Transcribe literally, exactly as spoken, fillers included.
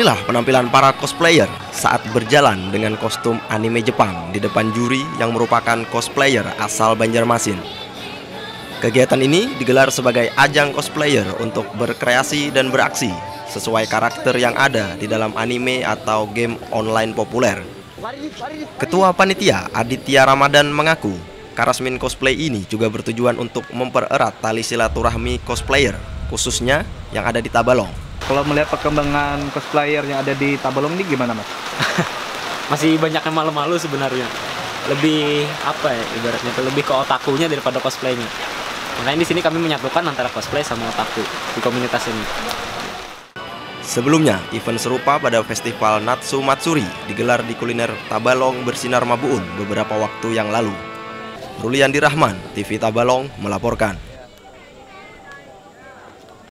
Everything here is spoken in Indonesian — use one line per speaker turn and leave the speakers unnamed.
Inilah penampilan para cosplayer saat berjalan dengan kostum anime Jepang di depan juri yang merupakan cosplayer asal Banjarmasin. Kegiatan ini digelar sebagai ajang cosplayer untuk berkreasi dan beraksi sesuai karakter yang ada di dalam anime atau game online populer. Ketua Panitia Aditya Ramadan mengaku, Karasmin Cosplay ini juga bertujuan untuk mempererat tali silaturahmi cosplayer, khususnya yang ada di Tabalong.
Kalau melihat perkembangan cosplayer yang ada di Tabalong ini gimana, Mas?
Masih banyak yang malu-malu sebenarnya. Lebih apa ya ibaratnya, lebih ke otakunya daripada cosplaynya. Makanya di sini kami menyatukan antara cosplay sama otaku di komunitas ini.
Sebelumnya, event serupa pada festival Natsu Matsuri digelar di kuliner Tabalong Bersinar Mabuun beberapa waktu yang lalu. Ruliandi Rahman, T V Tabalong melaporkan.